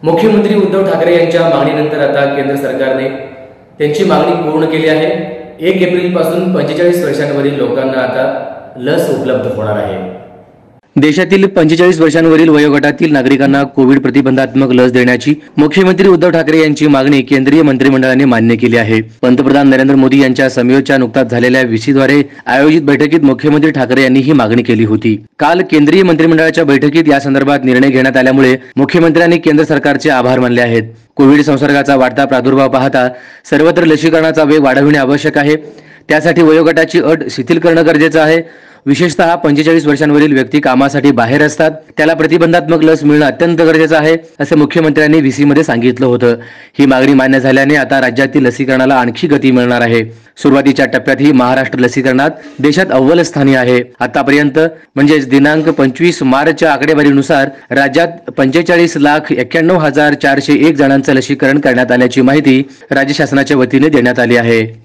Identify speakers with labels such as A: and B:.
A: मुख्यमंत्री उद्धव ठाकरे यांच्या मागणीनंतर आता केंद्र सरकारने त्यांची मागणी पूर्ण केली आहे। 1 एप्रिल पासून 45 वर्षांवरील लोकांना आता लस उपलब्ध होणार आहे।
B: देशातील 45 वर्षांवरील वयोगटातील नागरिकांना कोविड प्रतिबंधात्मक लस देण्याची मुख्यमंत्री उद्धव ठाकरे यांची मागणी केंद्रीय मंत्रिमंडळाने मान्य केली आहे। पंतप्रधान नरेंद्र मोदी यांच्या समवेतच्या नुकताच झालेल्या व्हीसीद्वारे आयोजित बैठकीत मुख्यमंत्री ठाकरे यांनी ही मागणी केली होती। काल केंद्रीय मंत्रिमंडळाच्या बैठकीत या संदर्भात निर्णय घेण्यात आल्यामुळे मुख्यमंत्र्यांनी केंद्र सरकारचे आभार मानले आहेत। कोविड संसर्गाचा वाढता प्रादुर्भाव पाहता सर्वत्र लसीकरणाचा वेग वाढविणे आवश्यक आहे। त्यासाठी वयोगटाची अट शिथिल करणं गरजेचं आहे। विशेषतः 45 वर्षांवरील व्यक्ती कामासाठी बाहेर असतात, त्याला प्रतिबंधात्मक लस मिळणं अत्यंत गरजेचं आहे, असे मुख्यमंत्र्यांनी व्हीसीमध्ये सांगितलं होतं। ही मागणी मान्य झाल्याने आता राज्यातील लसीकरणाला आणखी गती मिळणार आहे। सुरुवातीच्या टप्प्यातही महाराष्ट्र लसीकरणात देशात अव्वल स्थानी आहे। आतापर्यंत म्हणजेच दिनांक 25 मार्चच्या आकडेवारीनुसार राज्यात 45,91,401 जणांचं लसीकरण करण्यात आल्याची माहिती राज्य शासनाच्या वतीने देण्यात आली आहे।